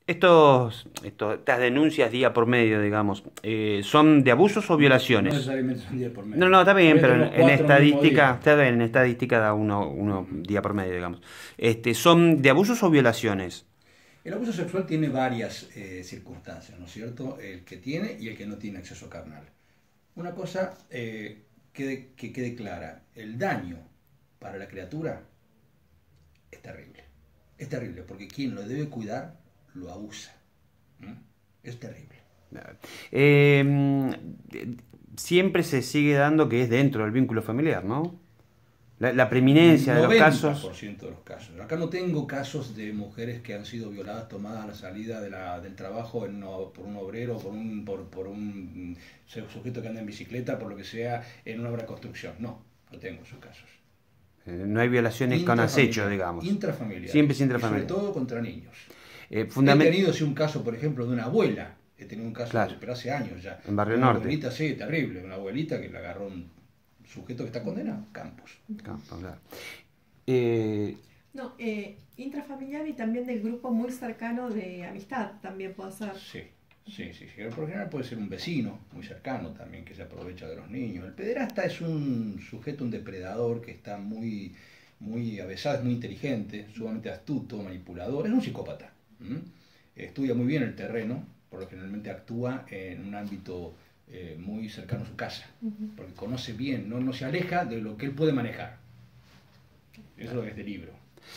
Estas denuncias día por medio, digamos, ¿son de abusos o No violaciones? necesariamente son día por No, medio. no, está bien, Por ahí pero tenemos en cuatro en el mismo estadística, día. está bien, en estadística da uno Ujú. día por medio, digamos. ¿Son de abusos o violaciones? El abuso sexual tiene varias circunstancias, ¿no es cierto? El que tiene y el que no tiene acceso carnal. Una cosa que quede clara, el daño para la criatura es terrible. Es terrible porque quien lo debe cuidar lo abusa. ¿Mm? Es terrible. Eh, Siempre se sigue dando que es dentro del vínculo familiar, ¿no? La preeminencia de los casos. 90% de los casos. Acá no tengo casos de mujeres que han sido violadas, tomadas a la salida del trabajo por un obrero, por un sujeto que anda en bicicleta, por lo que sea, en una obra de construcción. No, no tengo esos casos. No hay violaciones con acecho, digamos. Siempre es Intrafamiliares, y sobre intrafamiliar. todo contra niños. He Fundament tenido sí un caso, por ejemplo, de una abuela. He tenido un caso, Claro, pero hace años ya, en de Barrio una Norte. abuelita, sí, terrible, una abuelita que la agarró un sujeto que está condenado, Campos. Claro. Eh, No, intrafamiliar y también del grupo muy cercano de amistad también puede ser. Sí, sí, sí, sí. Por lo general puede ser un vecino muy cercano también que se aprovecha de los niños. El pederasta es un sujeto, un depredador que está muy avesado, es muy inteligente, sumamente astuto, manipulador, es un psicópata. ¿M? Estudia muy bien el terreno, por lo que generalmente actúa en un ámbito muy cercano a su casa, porque conoce bien, no se aleja de lo que él puede manejar. Eso es lo que es de libro.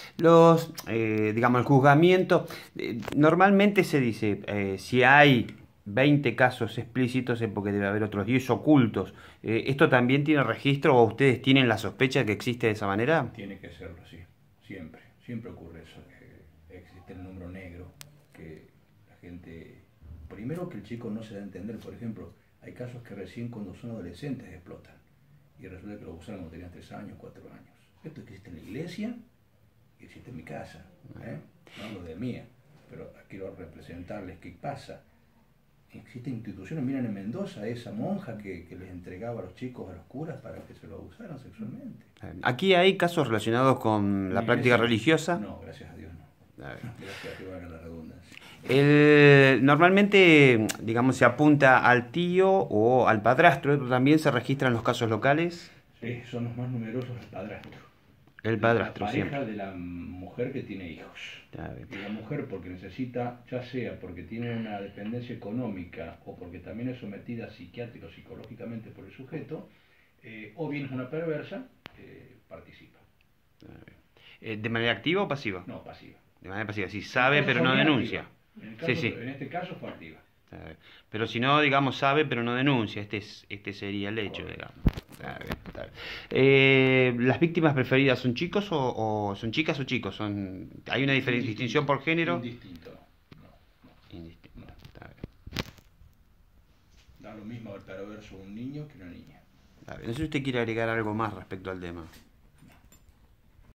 digamos, el juzgamiento, normalmente se dice, si hay 20 casos explícitos es porque debe haber otros 10 ocultos. ¿Esto también tiene registro o ustedes tienen la sospecha que existe de esa manera? Tiene que serlo así, siempre, siempre ocurre eso, que existe el número negro, que la gente, primero que el chico no se da a entender, por ejemplo, hay casos que recién cuando son adolescentes explotan, y resulta que lo usaron cuando tenían 3 años, 4 años. Esto existe en la iglesia y existe en mi casa, no hablo de mía, pero quiero representarles qué pasa. Existen instituciones, miren en Mendoza, esa monja que les entregaba a los chicos a los curas para que se lo abusaran sexualmente. ¿Aquí hay casos relacionados con ¿En la la práctica iglesia? religiosa? No, gracias a Dios no. A ver. Gracias a Dios haga la redundancia. Normalmente, digamos, se apunta al tío o al padrastro. ¿Esto también se registra en los casos locales? Sí, son los más numerosos el padrastro. El La padrastro, pareja siempre. de la mujer que tiene hijos. Está bien. Y la mujer porque necesita, ya sea porque tiene una dependencia económica o porque también es sometida psiquiátrico o psicológicamente por el sujeto, o bien es una perversa, participa. ¿De manera activa o pasiva? No, pasiva. De manera pasiva, sí En el sabe caso pero no familiar, denuncia. activa. Sí, sí. En este caso fue activa. Está bien. Pero si no, digamos, sabe pero no denuncia. Este sería el hecho, Correcto. digamos. Está bien, está bien. ¿Las víctimas preferidas son chicos o son chicas o chicos? ¿Hay una distinción por género? Indistinto. No, Indistinto. no. Está bien. Da lo mismo el perverso un niño que una niña. Está bien. No sé si usted quiere agregar algo más respecto al tema.